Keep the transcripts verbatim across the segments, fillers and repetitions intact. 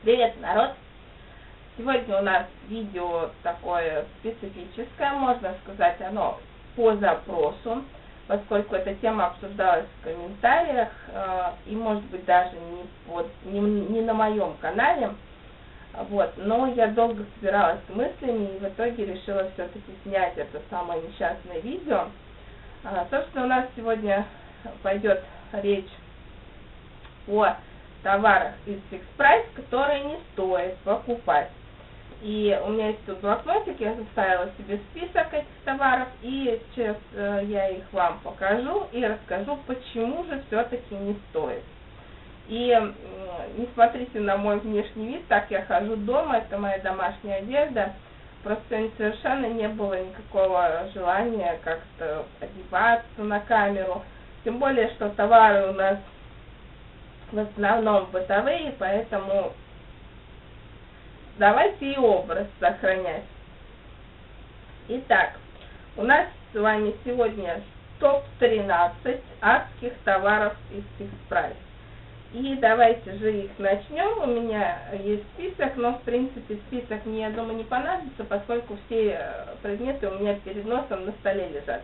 Привет, народ! Сегодня у нас видео такое специфическое, можно сказать, оно по запросу, поскольку эта тема обсуждалась в комментариях э, и, может быть, даже не, под, не, не на моем канале. Вот, но я долго собиралась с мыслями и в итоге решила все-таки снять это самое несчастное видео. А, собственно, у нас сегодня пойдет речь о товарах из Fix Price, которые не стоит покупать. И у меня есть тут блокнотик, я составила себе список этих товаров, и сейчас э, я их вам покажу и расскажу, почему же все-таки не стоит. И э, не смотрите на мой внешний вид, так я хожу дома, это моя домашняя одежда. Просто совершенно не было никакого желания как-то одеваться на камеру. Тем более, что товары у нас в основном бытовые, поэтому давайте и образ сохранять. Итак, у нас с вами сегодня топ тринадцать адских товаров из Fix Price. И давайте же их начнем. У меня есть список, но в принципе список мне, я думаю, не понадобится, поскольку все предметы у меня перед носом на столе лежат.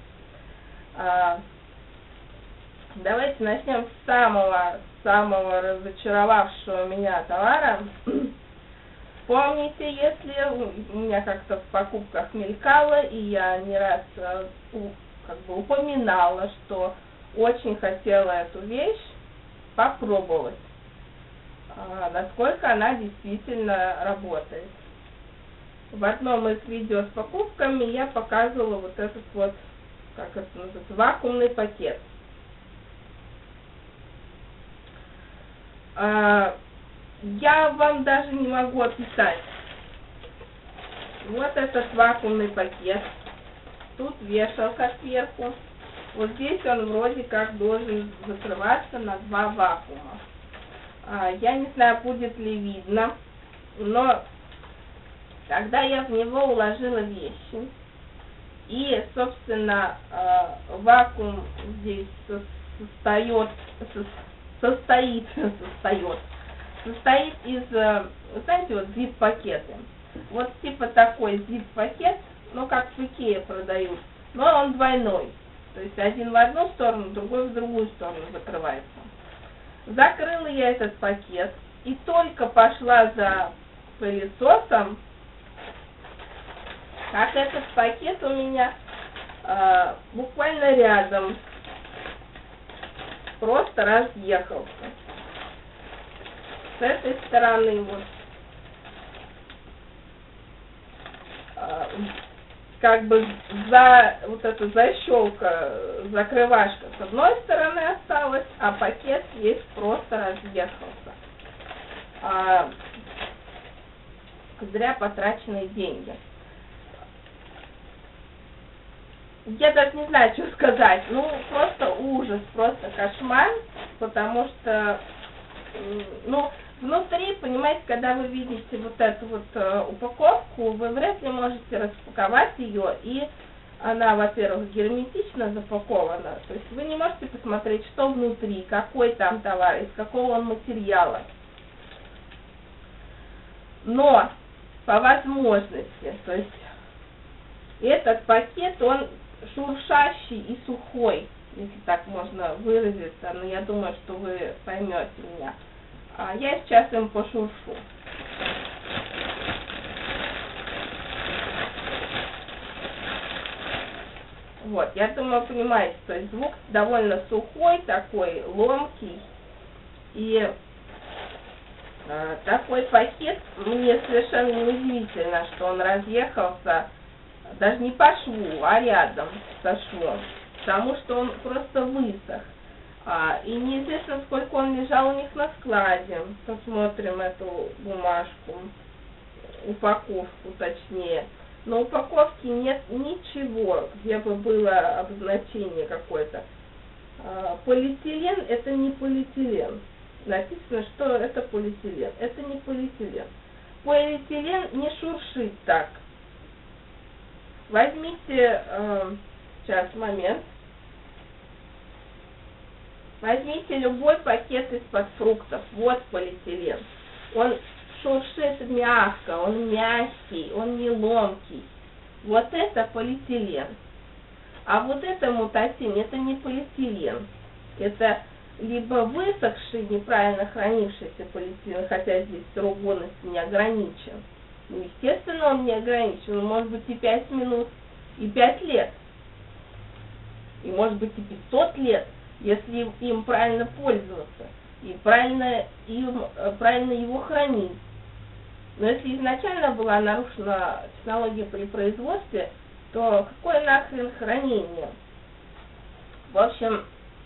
Давайте начнем с самого, самого разочаровавшего меня товара. Помните, если у меня как-то в покупках мелькало, и я не раз как бы упоминала, что очень хотела эту вещь попробовать, насколько она действительно работает. В одном из видео с покупками я показывала вот этот вот, как это называется, вакуумный пакет. Я вам даже не могу описать. Вот этот вакуумный пакет. Тут вешалка сверху. Вот здесь он вроде как должен закрываться на два вакуума. Я не знаю, будет ли видно, но когда я в него уложила вещи, и, собственно, вакуум здесь состоит, состоит, состоит, состоит из, знаете, вот зип-пакеты. Вот типа такой зип-пакет, ну как в Икее продают, но он двойной. То есть один в одну сторону, другой в другую сторону закрывается. Закрыла я этот пакет и только пошла за пылесосом, как этот пакет у меня э, буквально рядом просто разъехался. С этой стороны вот э, как бы за вот эта защелка, закрывашка с одной стороны осталась, а пакет весь просто разъехался. А, зря потраченные деньги. Я даже не знаю, что сказать. Ну, просто ужас, просто кошмар, потому что, ну, внутри, понимаете, когда вы видите вот эту вот э, упаковку, вы вряд ли можете распаковать ее, и она, во-первых, герметично запакована, то есть вы не можете посмотреть, что внутри, какой там товар, из какого он материала. Но, по возможности, то есть этот пакет, он шуршащий и сухой, если так можно выразиться, но я думаю, что вы поймете меня. Я сейчас им пошуршу. Вот, я думаю, понимаете, то есть звук довольно сухой, такой ломкий. И э, такой пакет, мне совершенно неудивительно, что он разъехался даже не по шву, а рядом со швом, потому что он просто высох. А, и неизвестно, сколько он лежал у них на складе. Посмотрим эту бумажку, упаковку точнее. На упаковке нет ничего, где бы было обозначение какое-то. А, полиэтилен — это не полиэтилен. Написано, что это полиэтилен. Это не полиэтилен. Полиэтилен не шуршит так. Возьмите, э, сейчас, момент. Возьмите любой пакет из-под фруктов. Вот полиэтилен. Он шуршит мягко, он мягкий, он не ломкий. Вот это полиэтилен. А вот это мутатин, это не полиэтилен. Это либо высохший, неправильно хранившийся полиэтилен, хотя здесь срок годности не ограничен. Ну, естественно, он не ограничен. Он может быть и пять минут, и пять лет. И может быть и пятьсот лет, если им правильно пользоваться. И правильно, им, правильно его хранить. Но если изначально была нарушена технология при производстве, то какое нахрен хранение? В общем,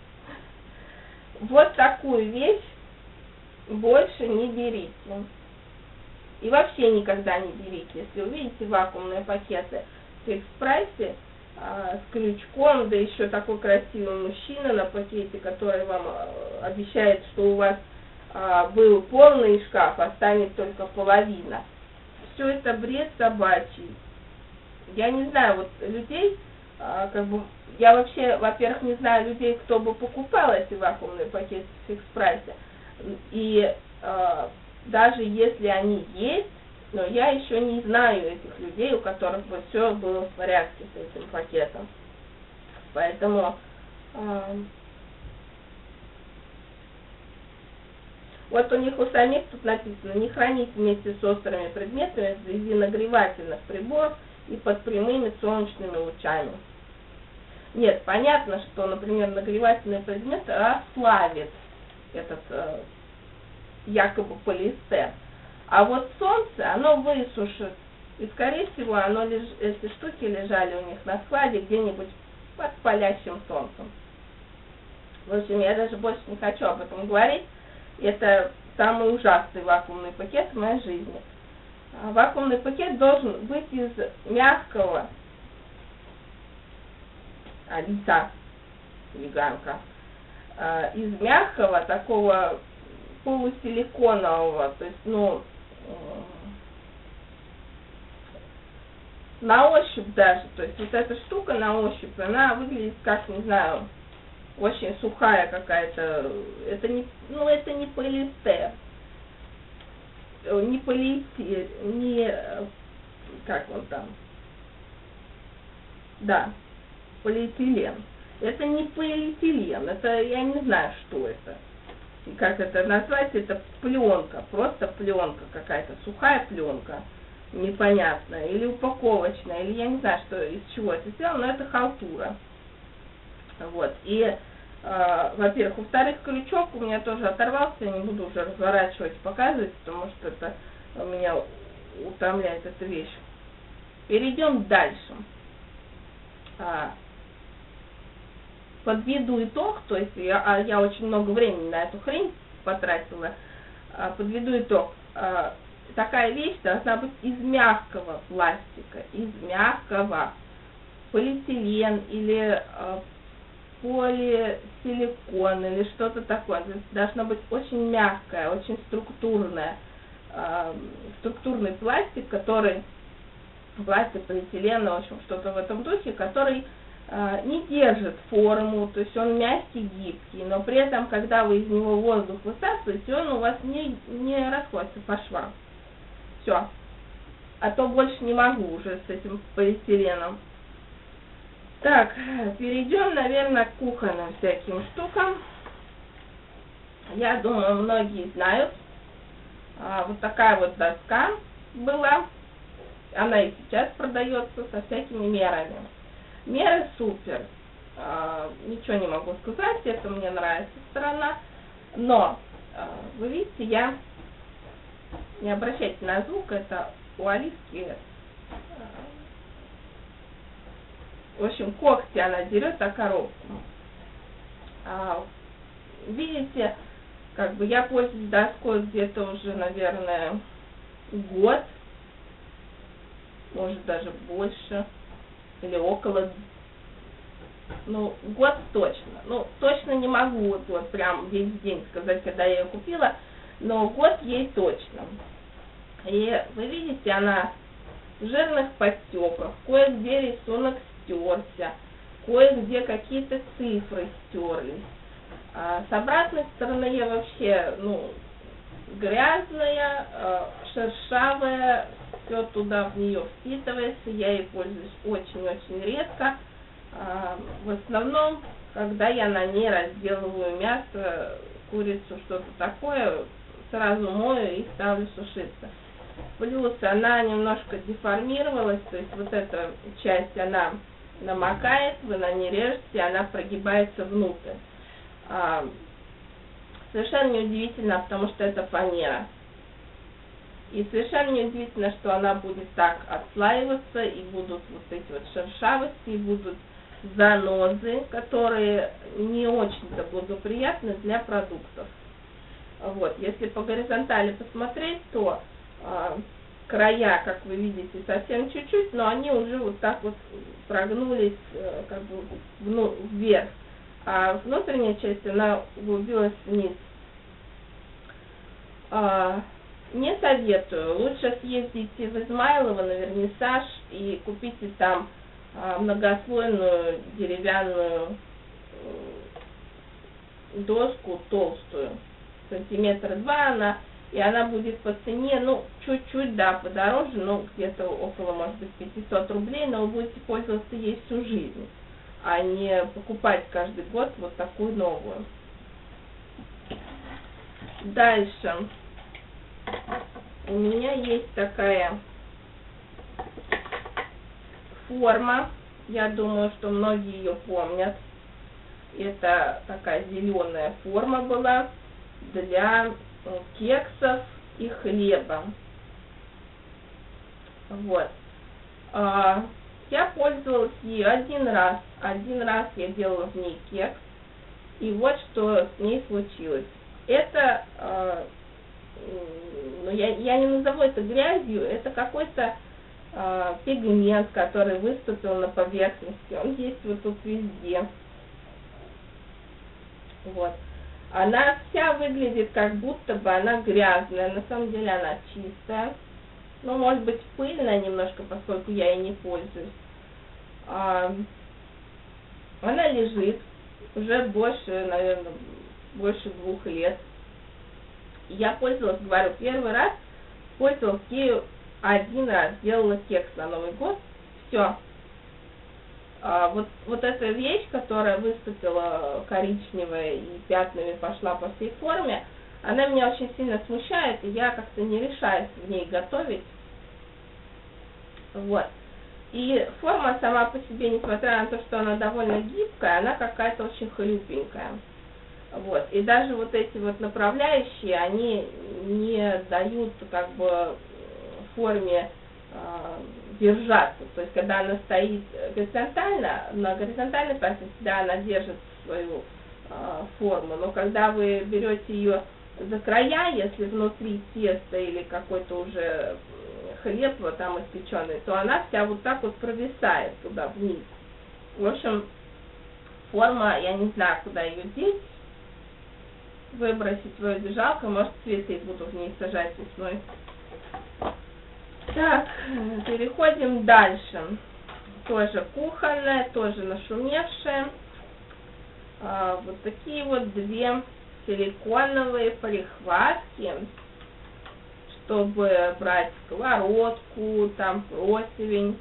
вот такую вещь больше не берите. И вообще никогда не берите. Если увидите вакуумные пакеты в фикс-прайсе а, с крючком, да еще такой красивый мужчина на пакете, который вам а, обещает, что у вас а, был полный шкаф, а станет только половина. Все это бред собачий. Я не знаю, вот людей, а, как бы, я вообще, во-первых, не знаю людей, кто бы покупал эти вакуумные пакеты в фикс-прайсе. И а, даже если они есть, но я еще не знаю этих людей, у которых бы все было в порядке с этим пакетом. Поэтому э, вот у них у самих тут написано: не хранить вместе с острыми предметами вблизи нагревательных приборов и под прямыми солнечными лучами. Нет, понятно, что, например, нагревательный предмет расплавит этот э, якобы полиэстер. А вот солнце, оно высушит. И, скорее всего, оно леж... эти штуки лежали у них на складе где-нибудь под палящим солнцем. В общем, я даже больше не хочу об этом говорить. Это самый ужасный вакуумный пакет в моей жизни. А вакуумный пакет должен быть из мягкого а, лиса, веганка, а, из мягкого такого полусиликонового, то есть, ну, на ощупь даже, то есть вот эта штука на ощупь, она выглядит как, не знаю, очень сухая какая-то, это не, ну, это не полиэстер, не полиэтилен, не, как он там, да, полиэтилен, это не полиэтилен, это, я не знаю, что это. И как это назвать, это пленка, просто пленка какая-то, сухая пленка, непонятная, или упаковочная, или я не знаю, что, из чего это сделано, но это халтура. Вот, и, э, во-первых, во-вторых, крючок у меня тоже оторвался, я не буду уже разворачивать, показывать, потому что это меня утомляет эта вещь. Перейдем дальше. А, подведу итог, то есть я, а я очень много времени на эту хрень потратила, а, подведу итог. А, такая вещь должна быть из мягкого пластика, из мягкого, полиэтилен или а, полисиликон или что-то такое. То есть должна быть очень мягкая, очень структурная, а, структурный пластик, который, пластик, полиэтилен, в общем, что-то в этом духе, который не держит форму, то есть он мягкий, гибкий, но при этом, когда вы из него воздух высасываете, он у вас не, не расходится по швам. Все. А то больше не могу уже с этим полиэтиленом. Так, перейдем, наверное, к кухонным всяким штукам. Я думаю, многие знают. А, вот такая вот доска была. Она и сейчас продается со всякими мерами. Меры супер. А, ничего не могу сказать, это мне нравится сторона. Но, а, вы видите, я... Не обращайте на звук, это у Алиски... А, в общем, когти она дерет о коробку. А, видите, как бы я пользуюсь доской где-то уже, наверное, год. Может, даже больше. Или около, ну, год точно. Ну, точно не могу вот, вот прям весь день сказать, когда я ее купила, но год ей точно. И вы видите, она в жирных подтеках, кое-где рисунок стерся, кое-где какие-то цифры стерлись. А с обратной стороны я вообще, ну, грязная, шершавая, все туда в нее впитывается, я ей пользуюсь очень-очень редко. В основном, когда я на ней разделываю мясо, курицу, что-то такое, сразу мою и ставлю сушиться. Плюс она немножко деформировалась, то есть вот эта часть, она намокает, вы на ней режете, она прогибается внутрь. А, совершенно неудивительно, потому что это фанера. И совершенно неудивительно, что она будет так отслаиваться, и будут вот эти вот шершавости, и будут занозы, которые не очень-то благоприятны для продуктов. Вот, если по горизонтали посмотреть, то э, края, как вы видите, совсем чуть-чуть, но они уже вот так вот прогнулись э, как бы вну, вверх, а внутренняя часть, она углубилась вниз. Э, не советую, лучше съездите в Измайлово на вернисаж и купите там э, многослойную деревянную э, доску толстую, сантиметра два она, и она будет по цене, ну, чуть-чуть, да, подороже, ну, где-то около, может быть, пятьсот рублей, но вы будете пользоваться ей всю жизнь, а не покупать каждый год вот такую новую. Дальше. У меня есть такая форма, я думаю, что многие ее помнят. Это такая зеленая форма была для кексов и хлеба. Вот. А, я пользовалась ею один раз. Один раз я делала в ней кекс. И вот что с ней случилось. Это, а, ну, я, я не назову это грязью, это какой-то а, пигмент, который выступил на поверхности. Он есть вот тут везде. Вот. Она вся выглядит, как будто бы она грязная, на самом деле она чистая. Ну, может быть, пыльная немножко, поскольку я ей не пользуюсь. А, она лежит уже больше, наверное, больше двух лет. Я пользовалась, говорю, первый раз пользовалась ею один раз, делала кекс на Новый год, все. А, вот, вот эта вещь, которая выступила коричневая и пятнами пошла по всей форме, она меня очень сильно смущает, и я как-то не решаюсь в ней готовить. Вот. И форма сама по себе, несмотря на то, что она довольно гибкая, она какая-то очень хлюпенькая. Вот. И даже вот эти вот направляющие, они не дают как бы форме держаться. То есть, когда она стоит горизонтально, на горизонтальной поверхности, да, она держит свою э, форму, но когда вы берете ее за края, если внутри теста или какой-то уже хлеб вот там испеченный, то она вся вот так вот провисает туда вниз. В общем, форма, я не знаю, куда ее деть, выбросить в ее жалко, может, цветы буду в ней сажать весной. Так, переходим дальше. Тоже кухонная, тоже нашумевшая. А, вот такие вот две силиконовые прихватки, чтобы брать сковородку, там противень.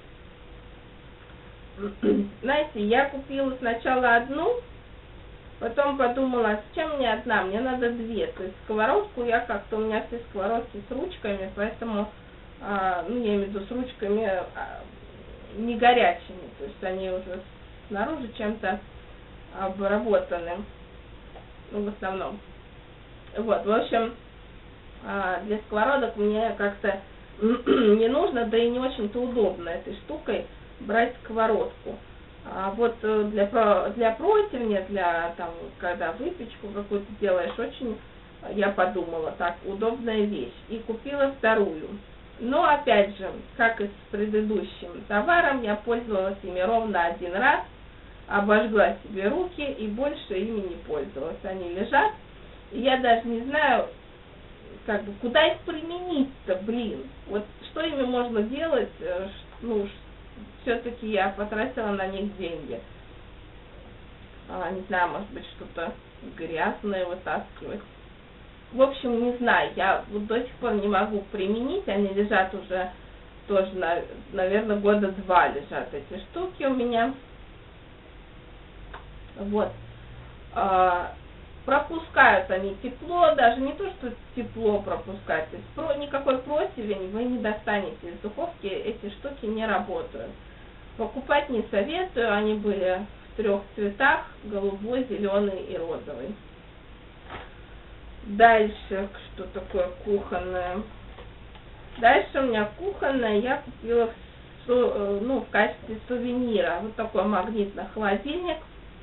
Знаете, я купила сначала одну, потом подумала, с чем мне одна, мне надо две. То есть сковородку я как-то, у меня все сковородки с ручками, поэтому... А, ну, я имею в виду с ручками а, не горячими, то есть они уже снаружи чем-то обработаны, ну, в основном. Вот, в общем, а, для сковородок мне как-то не нужно, да и не очень-то удобно этой штукой брать сковородку. А вот для, для противня, для, там, когда выпечку какую-то делаешь, очень, я подумала, так, удобная вещь. И купила вторую. Но, опять же, как и с предыдущим товаром, я пользовалась ими ровно один раз, обожгла себе руки и больше ими не пользовалась. Они лежат, и я даже не знаю, как бы, куда их применить-то, блин. Вот что ими можно делать, ну, все-таки я потратила на них деньги. А, не знаю, может быть, что-то грязное вытаскивать. в общем, не знаю, я вот до сих пор не могу применить, они лежат уже тоже, наверное, года два лежат эти штуки у меня. Вот. Пропускают они тепло, даже не то, что тепло пропускать, то есть про, никакой противень вы не достанете из духовки, эти штуки не работают. Покупать не советую, они были в трех цветах, голубой, зеленый и розовый. Дальше, что такое кухонное? Дальше у меня кухонное я купила в, ну, в качестве сувенира. Вот такой магнитный холодильник.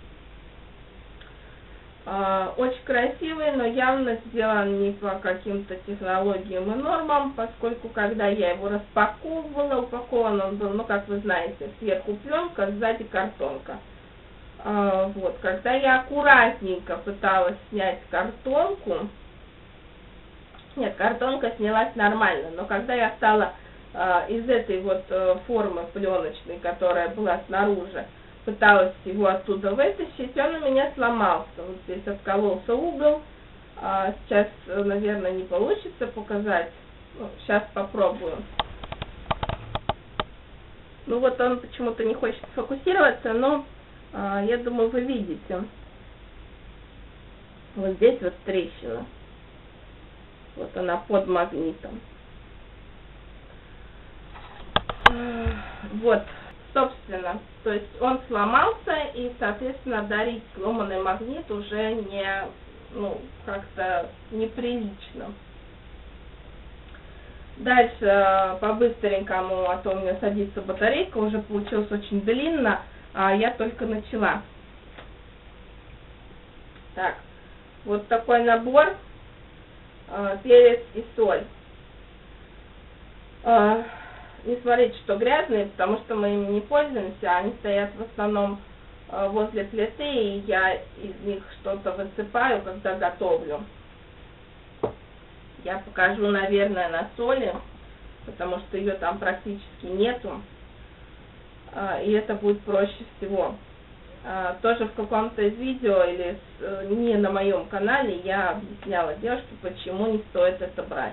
Очень красивый, но явно сделан не по каким-то технологиям и нормам, поскольку когда я его распаковывала, упакован он был, ну, как вы знаете, сверху пленка, сзади картонка. Вот, когда я аккуратненько пыталась снять картонку, нет, картонка снялась нормально, но когда я стала из этой вот формы пленочной, которая была снаружи, пыталась его оттуда вытащить, он у меня сломался. Вот здесь откололся угол. А, сейчас, наверное, не получится показать. Ну, сейчас попробую. Ну вот он почему-то не хочет фокусироваться, но а, я думаю, вы видите. Вот здесь вот трещина. Вот она под магнитом. Вот. Собственно, то есть он сломался, и, соответственно, дарить сломанный магнит уже не, ну, как-то неприлично. Дальше, по-быстренькому, а то у меня садится батарейка, уже получилось очень длинно, а я только начала. Так, вот такой набор, э, перец и соль. Э, Не смотрите, что грязные, потому что мы ими не пользуемся, они стоят в основном э, возле плиты, и я из них что-то высыпаю, когда готовлю. Я покажу, наверное, на соли, потому что ее там практически нету, э, и это будет проще всего. Э, тоже в каком-то из видео, или с, э, не на моем канале, я объясняла девушке, почему не стоит это брать.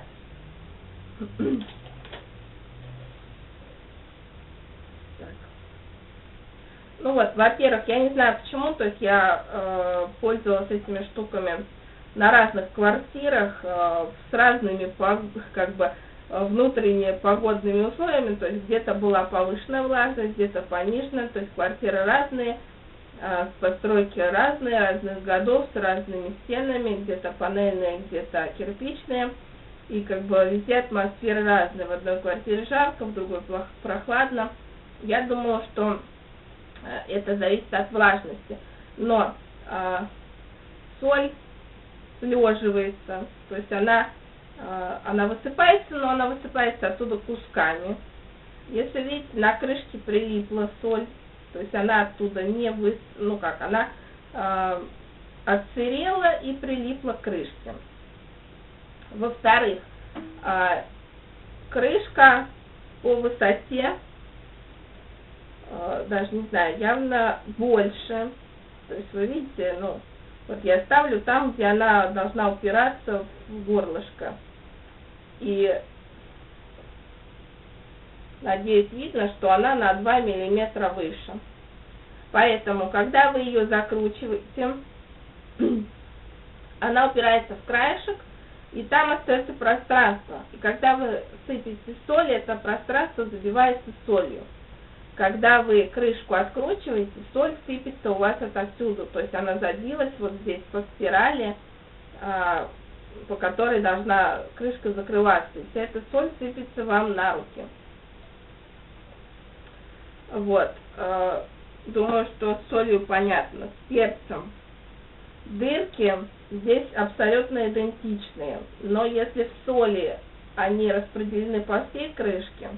Ну вот, во-первых, я не знаю почему, то есть я э, пользовалась этими штуками на разных квартирах э, с разными как бы внутренними погодными условиями, то есть где-то была повышенная влажность, где-то пониженная, то есть квартиры разные, э, постройки разные, разных годов, с разными стенами, где-то панельные, где-то кирпичные, и как бы везде атмосфера разная, в одной квартире жарко, в другой прохладно. Я думала, что это зависит от влажности. Но э, соль слеживается, то есть она, э, она высыпается, но она высыпается оттуда кусками. Если видите, на крышке прилипла соль, то есть она оттуда не вы, ну как, она э, отсырела и прилипла к крышке. Во-вторых, э, крышка по высоте, даже не знаю, явно больше. То есть вы видите, ну, вот я ставлю там, где она должна упираться в горлышко. И надеюсь, видно, что она на два миллиметра выше. Поэтому, когда вы ее закручиваете, она упирается в краешек, и там остается пространство. И когда вы сыпете соль, это пространство забивается солью. Когда вы крышку откручиваете, соль сыпется у вас отовсюду, то есть она забилась вот здесь по спирали, а, по которой должна крышка закрываться, и вся эта соль сыпется вам на руки. Вот, а, думаю, что с солью понятно. С перцем. Дырки здесь абсолютно идентичные, но если в соли они распределены по всей крышке,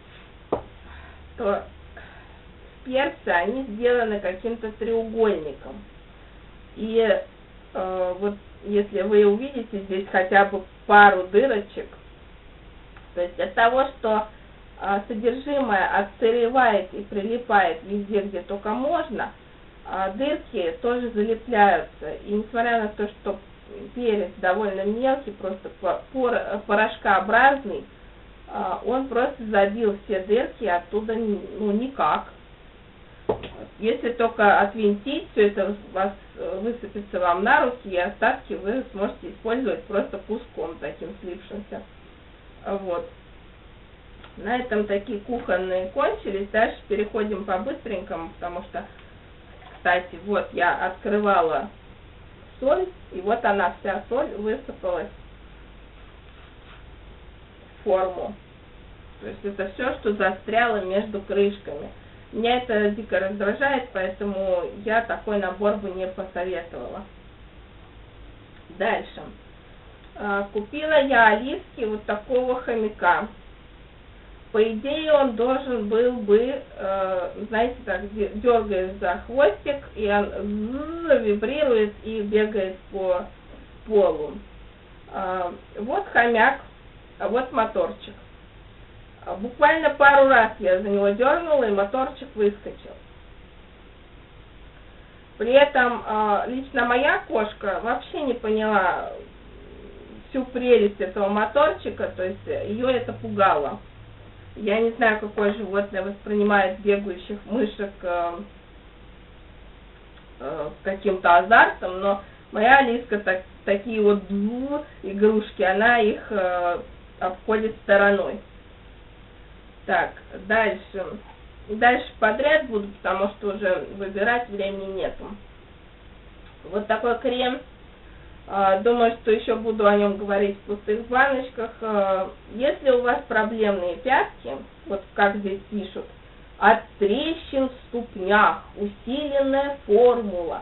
то перцы, они сделаны каким-то треугольником. И э, вот если вы увидите здесь хотя бы пару дырочек, то есть от того, что э, содержимое отсыревает и прилипает везде, где только можно, э, дырки тоже залепляются. И несмотря на то, что перец довольно мелкий, просто порошкообразный, он просто забил все дырки, оттуда ну никак. Если только отвинтить, все это у вас высыпется вам на руки, и остатки вы сможете использовать просто куском таким слипшимся. Вот. На этом такие кухонные кончились. Дальше переходим по-быстренькому, потому что, кстати, вот я открывала соль, и вот она вся соль высыпалась в форму. То есть это все, что застряло между крышками. Меня это дико раздражает, поэтому я такой набор бы не посоветовала. Дальше. Купила я оливки вот такого хомяка. По идее, он должен был бы, знаете, так, дергаешь за хвостик, и он вибрирует и бегает по полу. Вот хомяк, а вот моторчик. Буквально пару раз я за него дернула, и моторчик выскочил. При этом лично моя кошка вообще не поняла всю прелесть этого моторчика, то есть ее это пугало. Я не знаю, какое животное воспринимает бегающих мышек э, э, каким-то азартом, но моя Алиска так, такие вот игрушки, она их э, обходит стороной. Так, дальше. Дальше подряд буду, потому что уже выбирать времени нету. Вот такой крем. Думаю, что еще буду о нем говорить в пустых баночках. Если у вас проблемные пятки, вот как здесь пишут, от трещин в ступнях, усиленная формула,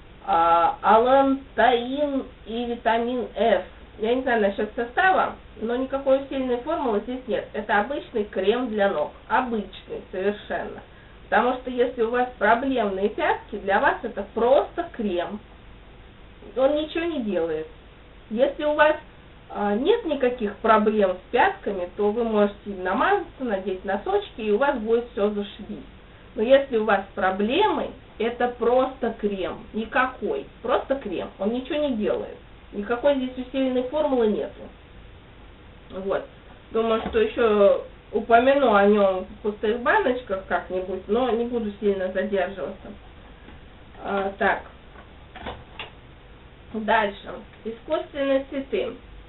алантаин и витамин F. Я не знаю насчет состава, но никакой усиленной формулы здесь нет. Это обычный крем для ног. Обычный совершенно. Потому что если у вас проблемные пятки, для вас это просто крем. Он ничего не делает. Если у вас а, нет никаких проблем с пятками, то вы можете намазаться, надеть носочки, и у вас будет все зашибись. Но если у вас проблемы, это просто крем. Никакой. Просто крем. Он ничего не делает. Никакой здесь усиленной формулы нету. Вот. Думаю, что еще упомяну о нем в пустых баночках как-нибудь, но не буду сильно задерживаться. А, так. Дальше. Искусственные цветы.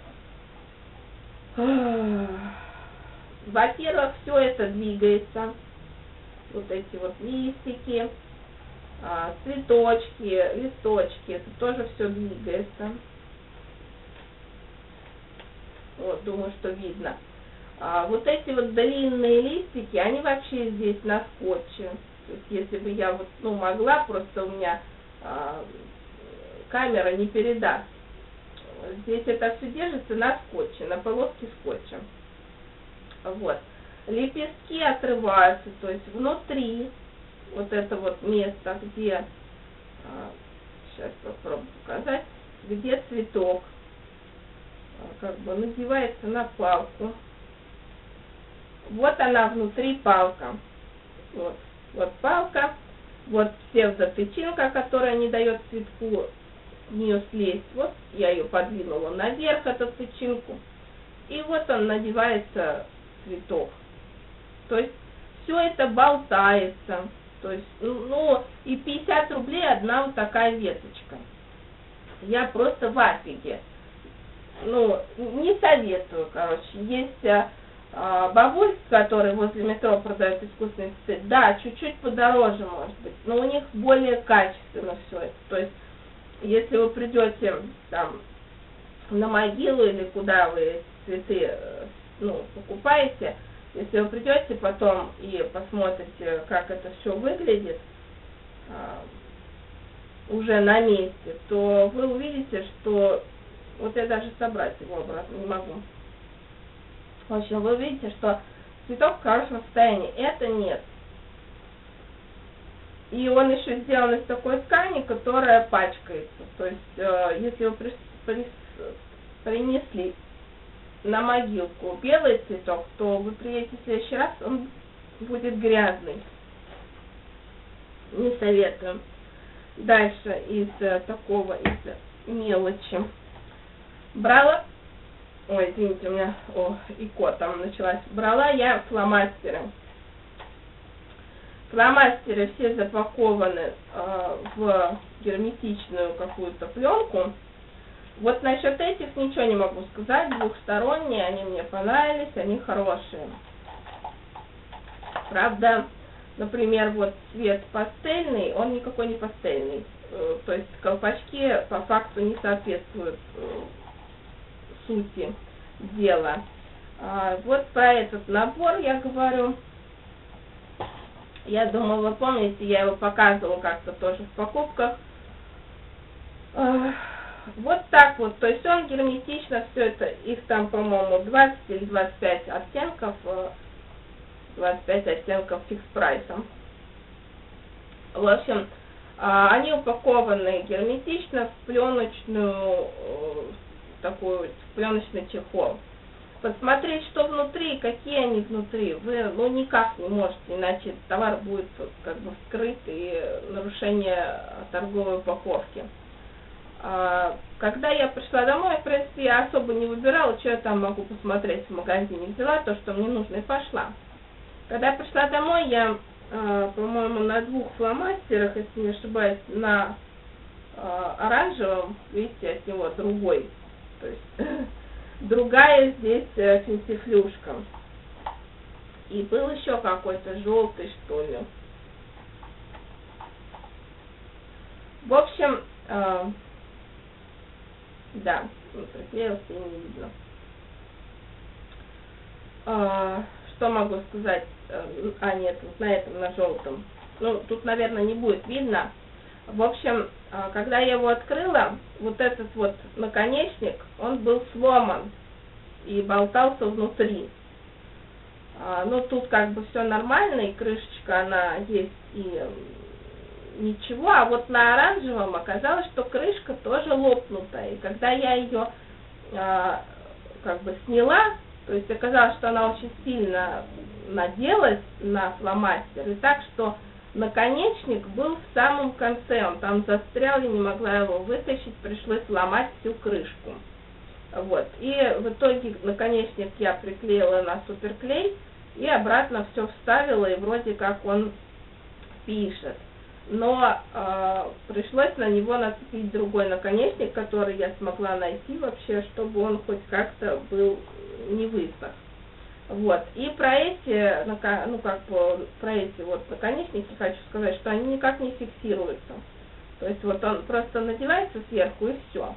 Во-первых, все это двигается. Вот эти вот листики, цветочки, листочки. Это тоже все двигается. Вот, думаю, что видно. А вот эти вот длинные листики, они вообще здесь на скотче. То есть, если бы я вот, ну, могла, просто у меня а, камера не передаст. Здесь это все держится на скотче, на полоске скотча. Вот. Лепестки отрываются, то есть внутри вот это вот место, где, а, сейчас попробую показать, где цветок, а, как бы надевается на палку. Вот она внутри палка. Вот, вот палка, вот псевдотычинка, которая не дает цветку в нее слезть. Вот я ее подвинула наверх, эту тычинку. И вот он надевается цветок. То есть все это болтается. То есть, ну, и пятьдесят рублей одна вот такая веточка. Я просто в афиге. Ну, не советую, короче. Есть а, бабуль, который возле метро продает искусственные цветы. Да, чуть-чуть подороже, может быть, но у них более качественно все это. То есть, если вы придете там на могилу или куда вы цветы, ну, покупаете, если вы придете потом и посмотрите, как это все выглядит а, уже на месте, то вы увидите, что вот я даже собрать его обратно не могу. В общем, вы увидите, что цветок в хорошем состоянии. Это нет. И он еще сделан из такой ткани, которая пачкается. То есть, э, если вы при, при, принесли на могилку белый цветок, то вы приедете в следующий раз, он будет грязный. Не советую. Дальше из э, такого, из мелочи. Брала, ой, извините, у меня, о, ИКО там началась. Брала я фломастеры. Фломастеры все запакованы э, в герметичную какую-то пленку. Вот насчет этих ничего не могу сказать, двухсторонние, они мне понравились, они хорошие. Правда, например, вот цвет пастельный, он никакой не пастельный. Э, то есть колпачки по факту не соответствуют э, сути дела. А, вот про этот набор я говорю. Я думаю, вы помните, я его показывала как-то тоже в покупках. А, вот так вот, то есть он герметично, все это, их там, по-моему, двадцать или двадцать пять оттенков, двадцать пять оттенков фикс-прайсом. В общем, они упакованы герметично в пленочную, такую, в пленочный чехол. Посмотреть, что внутри, какие они внутри, вы ну никак не можете, иначе товар будет как бы вскрыт и нарушение торговой упаковки. А, когда я пришла домой, в принципе, я особо не выбирала, что я там могу посмотреть в магазине. Взяла то, что мне нужно, и пошла. Когда я пришла домой, я, а, по-моему, на двух фломастерах, если не ошибаюсь, на а, оранжевом, видите, от него другой, то есть другая здесь э, финтифлюшка. И был еще какой-то желтый, что ли. В общем, э, да, приклеился и не видно. Э, что могу сказать? А, нет, вот на этом, на желтом. Ну, тут, наверное, не будет видно. В общем, когда я его открыла, вот этот вот наконечник, он был сломан и болтался внутри. Ну, тут как бы все нормально, и крышечка, она есть, и ничего. А вот на оранжевом оказалось, что крышка тоже лопнутая. И когда я ее как бы сняла, то есть оказалось, что она очень сильно наделась на фломастер, и так, что наконечник был в самом конце, он там застрял, я не могла его вытащить, пришлось ломать всю крышку. Вот. И в итоге наконечник я приклеила на суперклей и обратно все вставила, и вроде как он пишет. Но э, пришлось на него нацепить другой наконечник, который я смогла найти вообще, чтобы он хоть как-то был не высох. Вот. И про эти, ну как бы, про эти вот наконечники хочу сказать, что они никак не фиксируются. То есть вот он просто надевается сверху и все.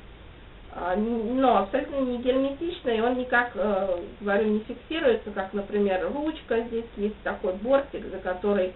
Но абсолютно не герметичный, он никак, говорю, не фиксируется, как, например, ручка. Здесь есть такой бортик, за который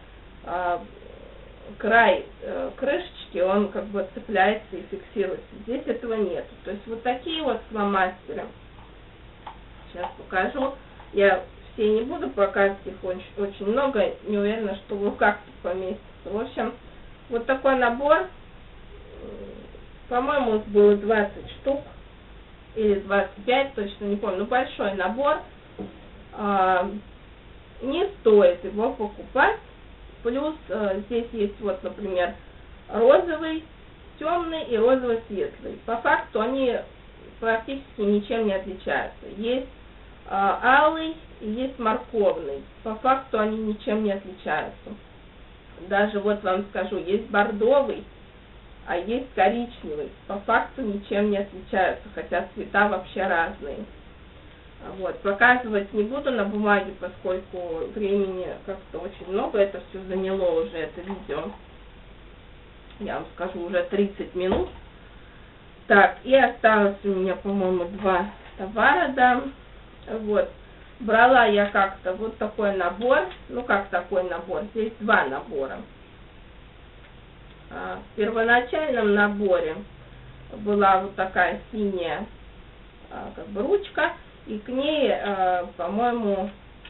край крышечки, он как бы цепляется и фиксируется. Здесь этого нет. То есть вот такие вот фломастеры. Сейчас покажу. Я все не буду показывать, их очень, очень много, не уверена, что в руках поместится. В общем, вот такой набор, по-моему, было двадцать штук, или двадцать пять, точно не помню, но большой набор. А, не стоит его покупать. Плюс а, здесь есть вот, например, розовый темный и розовый светлый. По факту они практически ничем не отличаются. Есть алый и есть морковный. По факту они ничем не отличаются. Даже вот вам скажу, есть бордовый, а есть коричневый. По факту ничем не отличаются, хотя цвета вообще разные. Вот. Показывать не буду на бумаге, поскольку времени как-то очень много. Это все заняло уже, это видео. Я вам скажу, уже тридцать минут. Так, и осталось у меня, по-моему, два товара, да. Вот, брала я как-то вот такой набор, ну как такой набор, здесь два набора. А, в первоначальном наборе была вот такая синяя а, как бы ручка, и к ней, а, по-моему,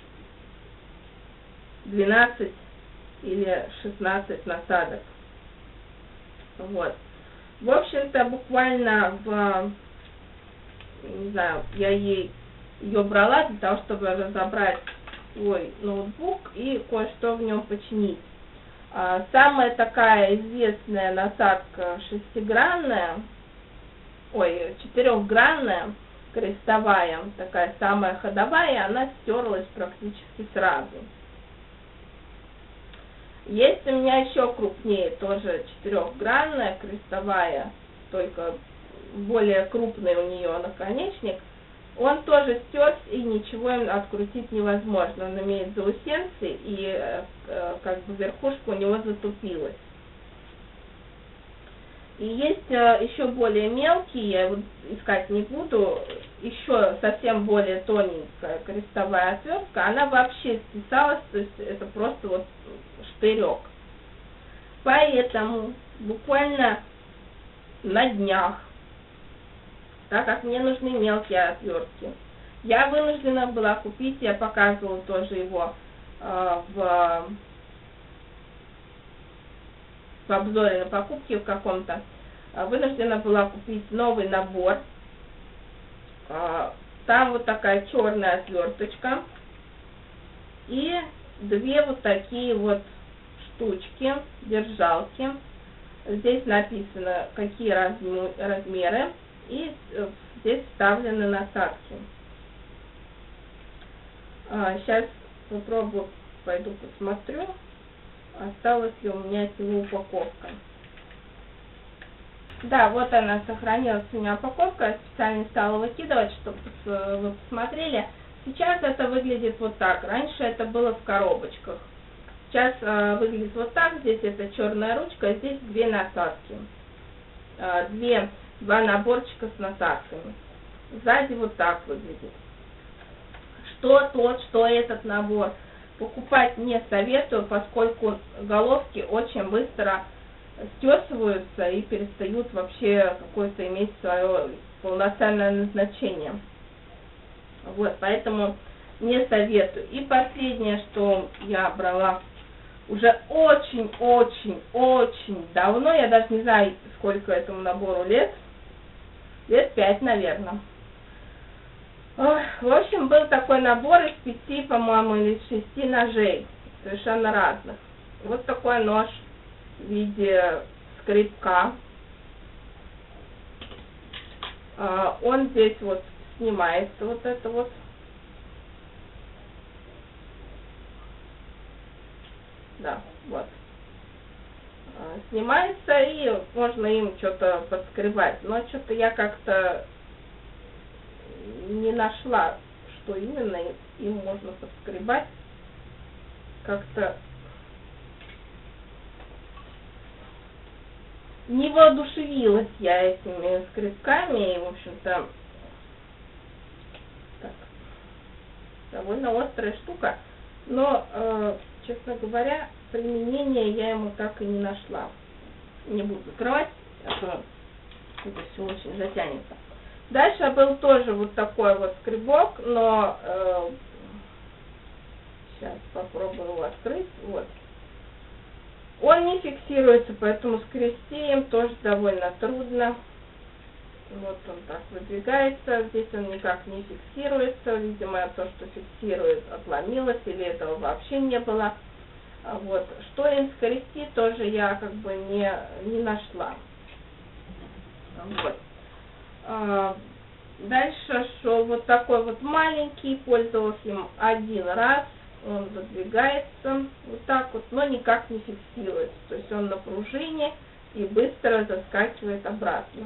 двенадцать или шестнадцать насадок. Вот. В общем-то, буквально в, не знаю, я ей ее брала для того, чтобы разобрать свой ноутбук и кое-что в нем починить. А, самая такая известная насадка шестигранная, ой, четырехгранная, крестовая, такая самая ходовая, она стерлась практически сразу. Есть у меня еще крупнее, тоже четырехгранная, крестовая, только более крупный у нее наконечник. Он тоже стерся, и ничего им открутить невозможно. Он имеет заусенцы, и э, как бы верхушка у него затупилась. И есть э, еще более мелкие, я его искать не буду, еще совсем более тоненькая крестовая отвертка, она вообще стесалась, то есть это просто вот штырек. Поэтому буквально на днях, так как мне нужны мелкие отвертки, я вынуждена была купить, я показывала тоже его э, в, в обзоре на покупки в каком-то, э, вынуждена была купить новый набор. Э, там вот такая черная отверточка и две вот такие вот штучки, держалки. Здесь написано, какие размеры, и здесь вставлены насадки. А, сейчас попробую, пойду посмотрю, осталась ли у меня от него упаковка. Да, вот она сохранилась у меня упаковка, я специально стала выкидывать, чтобы вы посмотрели. Сейчас это выглядит вот так, раньше это было в коробочках. Сейчас э, выглядит вот так, здесь это черная ручка, здесь две насадки. Э, две, два наборчика с насадками. Сзади вот так выглядит. Что тот, что этот набор. Покупать не советую, поскольку головки очень быстро стесываются и перестают вообще какое-то иметь свое полноценное назначение. Вот, поэтому не советую. И последнее, что я брала уже очень-очень-очень давно, я даже не знаю, сколько этому набору лет, лет пять, наверное. В общем, был такой набор из пяти, по-моему, или шести ножей, совершенно разных. Вот такой нож в виде скребка. Он здесь вот снимается, вот это вот. Да, вот. Снимается, и можно им что-то подскребать. Но что-то я как-то не нашла, что именно им можно подскребать. Как-то не воодушевилась я этими скребками, и, в общем-то, так, довольно острая штука. Но, э, честно говоря, применения я ему так и не нашла. Не буду закрывать, а то это все очень затянется. Дальше был тоже вот такой вот скребок, но э, сейчас попробую его открыть. Вот. Он не фиксируется, поэтому скрести им тоже довольно трудно. Вот он так выдвигается, здесь он никак не фиксируется, видимо, то, что фиксирует, отломилось, или этого вообще не было. Вот. Что им скрести, тоже я как бы не, не нашла. Вот. А, дальше, что вот такой вот маленький, пользовалась им один раз, он выдвигается вот так вот, но никак не фиксируется, то есть он на пружине и быстро заскакивает обратно.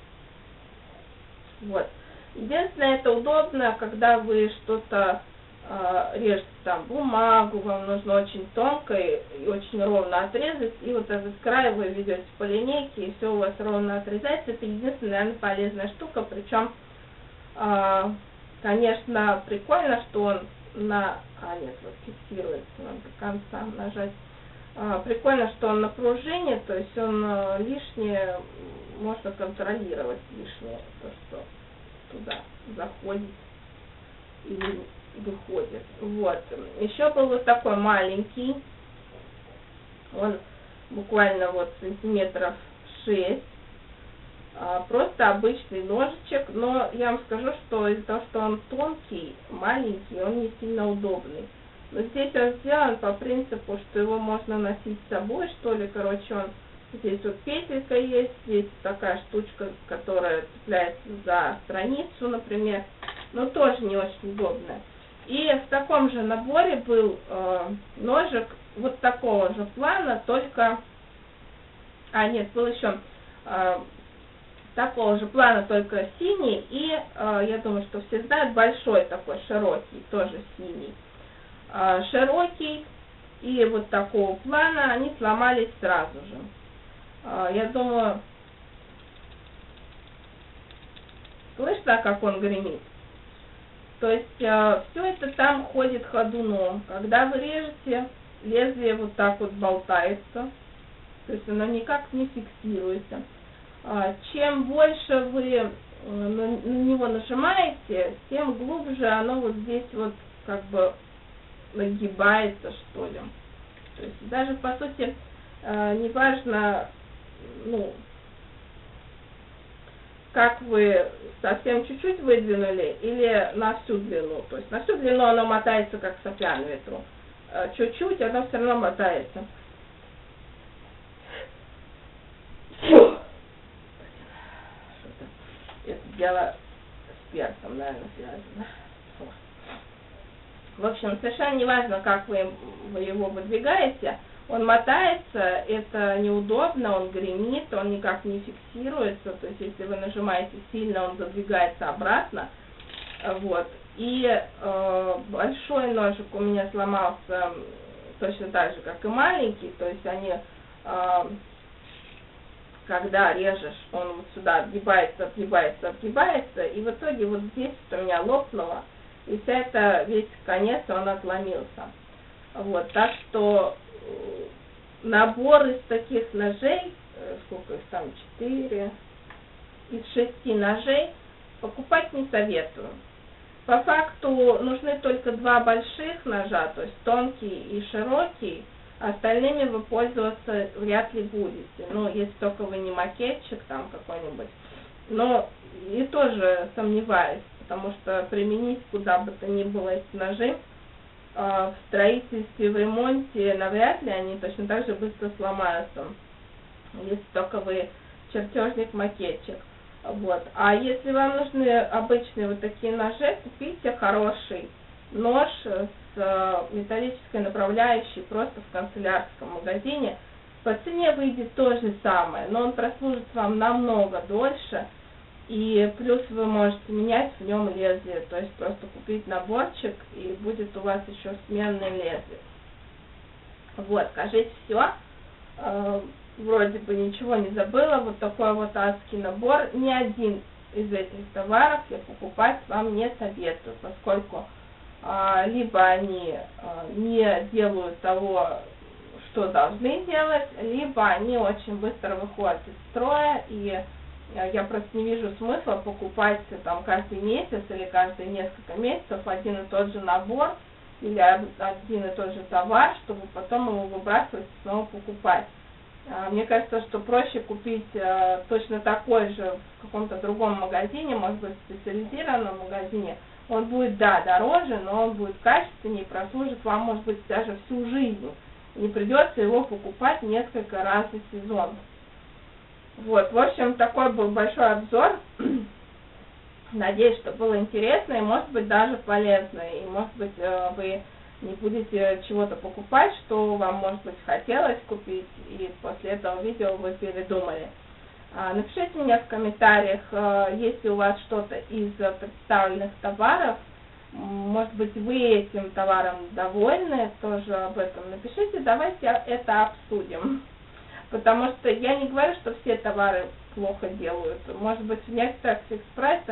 Вот. Единственное, это удобно, когда вы что-то э, режете, там, бумагу, вам нужно очень тонко и, и очень ровно отрезать, и вот этот край вы ведете по линейке, и все у вас ровно отрезается. Это единственная, наверное, полезная штука, причем, э, конечно, прикольно, что он на... А, нет, вот фиксируется, надо до конца нажать. Э, прикольно, что он на пружине, то есть он э, лишнее... можно контролировать лишнее, то, что туда заходит или выходит. Вот. Еще был вот такой маленький, он буквально вот сантиметров шесть, а, просто обычный ножичек, но я вам скажу, что из-за того, что он тонкий, маленький, он не сильно удобный. Но здесь он сделан по принципу, что его можно носить с собой, что ли, короче, он Здесь вот петелька есть, здесь такая штучка, которая цепляется за страницу, например, но тоже не очень удобная. И в таком же наборе был э, ножик вот такого же плана, только... А, нет, был еще э, такого же плана, только синий, и э, я думаю, что все знают, большой такой, широкий, тоже синий. Э, широкий и вот такого плана, они сломались сразу же. Э, я думаю, слышно, как он гремит? То есть э, все это там ходит ходуном. Когда вы режете, лезвие вот так вот болтается, то есть оно никак не фиксируется. Э, чем больше вы э, на, на него нажимаете, тем глубже оно вот здесь вот как бы нагибается, что ли. То есть даже по сути э, неважно, ну, как вы совсем чуть-чуть выдвинули или на всю длину. То есть на всю длину оно мотается, как сопля на ветру. Чуть-чуть оно все равно мотается. Это дело с перцем, наверное, связано. В общем, совершенно не важно, как вы, вы его выдвигаете. Он мотается, это неудобно, он гремит, он никак не фиксируется. То есть, если вы нажимаете сильно, он задвигается обратно. Вот. И э, большой ножик у меня сломался точно так же, как и маленький. То есть, они, э, когда режешь, он вот сюда отгибается, отгибается, отгибается. И в итоге вот здесь у меня лопнуло. И вся эта, весь конец, он отломился. Вот. Так что набор из таких ножей, сколько их там, четыре, из шести ножей, покупать не советую. По факту нужны только два больших ножа, то есть тонкий и широкий, остальными вы пользоваться вряд ли будете. Ну, если только вы не макетчик там какой-нибудь. Но и тоже сомневаюсь, потому что применить куда бы то ни было эти ножи, в строительстве, в ремонте навряд ли они точно так же быстро сломаются, если только вы чертежник-макетчик. Вот. А если вам нужны обычные вот такие ножи, купите хороший нож с металлической направляющей просто в канцелярском магазине. По цене выйдет то же самое, но он прослужит вам намного дольше. И плюс вы можете менять в нем лезвие, то есть просто купить наборчик, и будет у вас еще сменное лезвие. Вот, кажется, все. Э, вроде бы ничего не забыла. Вот такой вот адский набор. Ни один из этих товаров я покупать вам не советую, поскольку э, либо они э, не делают того, что должны делать, либо они очень быстро выходят из строя, и я просто не вижу смысла покупать там каждый месяц или каждые несколько месяцев один и тот же набор или один и тот же товар, чтобы потом его выбрасывать и снова покупать. Мне кажется, что проще купить точно такой же в каком-то другом магазине, может быть, в специализированном магазине. Он будет, да, дороже, но он будет качественнее, прослужит вам, может быть, даже всю жизнь. Не придется его покупать несколько раз в сезон. Вот, в общем, такой был большой обзор. Надеюсь, что было интересно и, может быть, даже полезно. И, может быть, вы не будете чего-то покупать, что вам, может быть, хотелось купить, и после этого видео вы передумали. Напишите мне в комментариях, если у вас что-то из представленных товаров. Может быть, вы этим товаром довольны, тоже об этом напишите. Давайте это обсудим. Потому что я не говорю, что все товары плохо делают. Может быть, в некоторых фикс-прайсах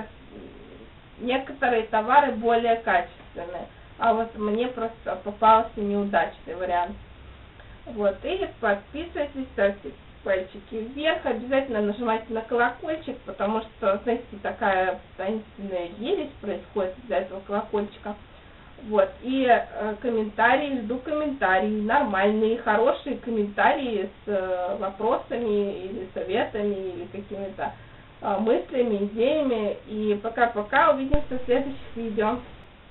некоторые товары более качественные. А вот мне просто попался неудачный вариант. Вот, и подписывайтесь, ставьте пальчики вверх, обязательно нажимайте на колокольчик, потому что, знаете, такая таинственная ересь происходит из-за этого колокольчика. Вот, и э, комментарии, жду комментарии, нормальные, хорошие комментарии с э, вопросами или советами, или какими-то э, мыслями, идеями. И пока-пока, увидимся в следующих видео.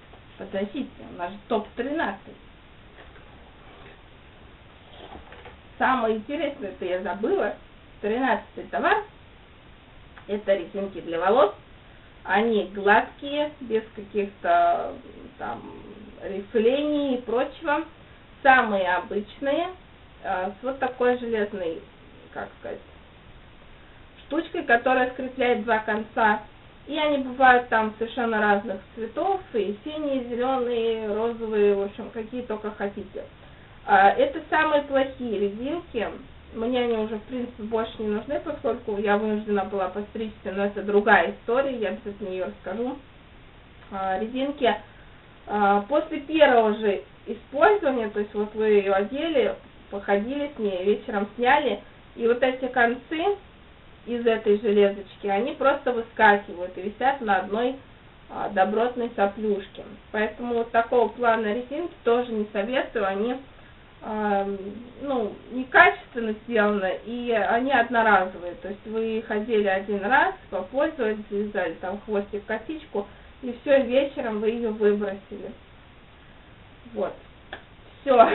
Подождите, у нас же топ тринадцать. самое интересное, это я забыла, тринадцатый товар, это резинки для волос. Они гладкие, без каких-то там рифлений и прочего. Самые обычные, э, с вот такой железной, как сказать, штучкой, которая скрепляет два конца. И они бывают там совершенно разных цветов, и синие, и зеленые, и розовые, в общем, какие только хотите. Э, это самые плохие резинки. Мне они уже, в принципе, больше не нужны, поскольку я вынуждена была постричься, но это другая история, я обязательно ее расскажу. Э, резинки э, после первого же использования, то есть вот вы ее одели, походили с ней, вечером сняли, и вот эти концы из этой железочки, они просто выскакивают и висят на одной а, добротной соплюшке. Поэтому вот такого плана резинки тоже не советую, они а, ну, некачественно сделаны, и они одноразовые. То есть вы их одели один раз, попользовались, завязали там хвостик, косичку, и все, вечером вы ее выбросили. Вот. Все.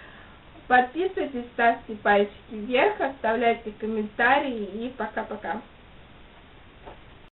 Подписывайтесь, ставьте пальчики вверх, оставляйте комментарии и пока-пока.